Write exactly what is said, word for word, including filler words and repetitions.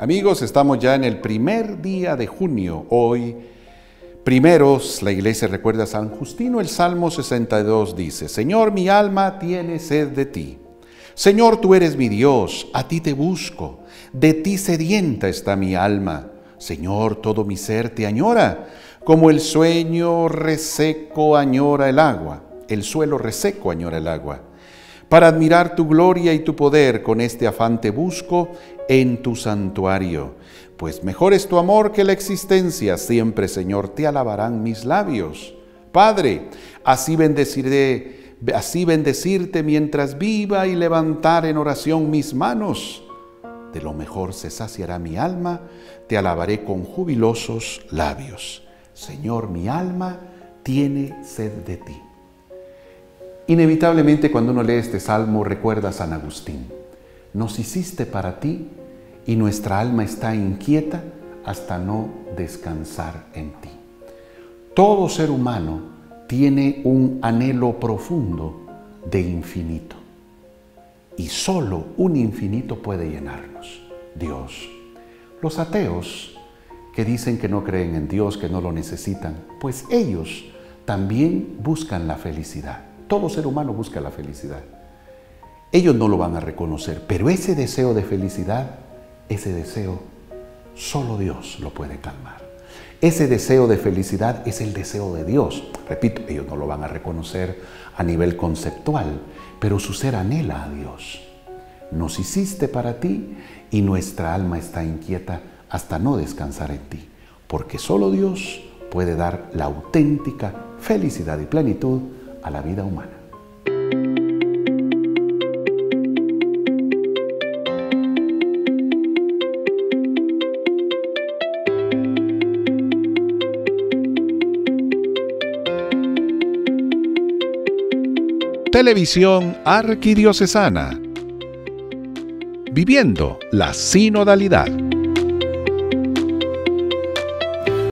Amigos, estamos ya en el primer día de junio. Hoy, primeros, la iglesia recuerda a San Justino. El Salmo sesenta y dos dice: Señor, mi alma tiene sed de ti. Señor, tú eres mi Dios, a ti te busco. De ti sedienta está mi alma. Señor, todo mi ser te añora, como el sueño reseco añora el agua. El suelo reseco añora el agua. Para admirar tu gloria y tu poder, con este afán te busco en tu santuario. Pues mejor es tu amor que la existencia, siempre, Señor, te alabarán mis labios. Padre, así bendeciré, así bendecirte mientras viva y levantar en oración mis manos. De lo mejor se saciará mi alma, te alabaré con jubilosos labios. Señor, mi alma tiene sed de ti. Inevitablemente, cuando uno lee este salmo, recuerda a San Agustín. Nos hiciste para ti y nuestra alma está inquieta hasta no descansar en ti. Todo ser humano tiene un anhelo profundo de infinito. Y solo un infinito puede llenarnos: Dios. Los ateos, que dicen que no creen en Dios, que no lo necesitan, pues ellos también buscan la felicidad. Todo ser humano busca la felicidad. Ellos no lo van a reconocer, pero ese deseo de felicidad, ese deseo, solo Dios lo puede calmar. Ese deseo de felicidad es el deseo de Dios. Repito, ellos no lo van a reconocer a nivel conceptual, pero su ser anhela a Dios. Nos hiciste para ti y nuestra alma está inquieta hasta no descansar en ti, porque solo Dios puede dar la auténtica felicidad y plenitud a la vida humana. Televisión Arquidiocesana. Viviendo la sinodalidad.